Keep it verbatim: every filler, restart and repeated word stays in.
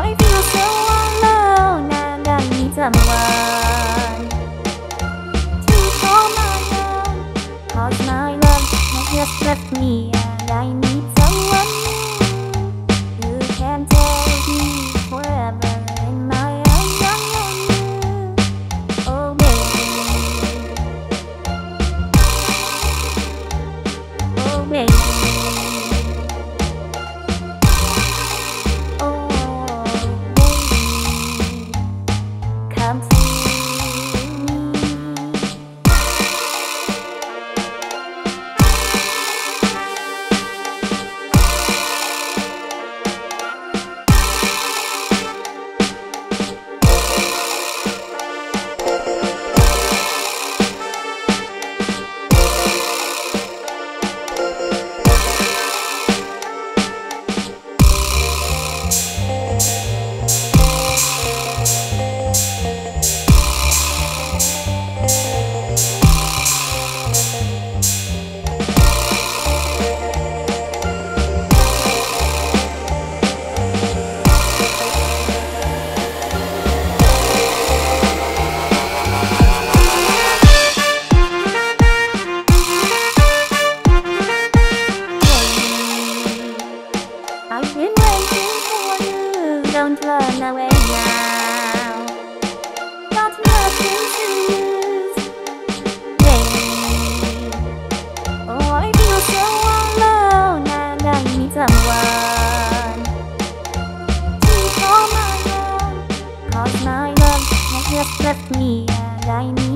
I feel so alone and I need someone to call my own. 'Cause my love has just left me and I need someone new who can take me forever in my arms. Young and new. Oh baby, oh baby. Come see me. I've been waiting for you, don't run away now. Got nothing to lose, baby. Oh, I feel so alone and I need someone to call my own. 'Cause my love has just left me and I need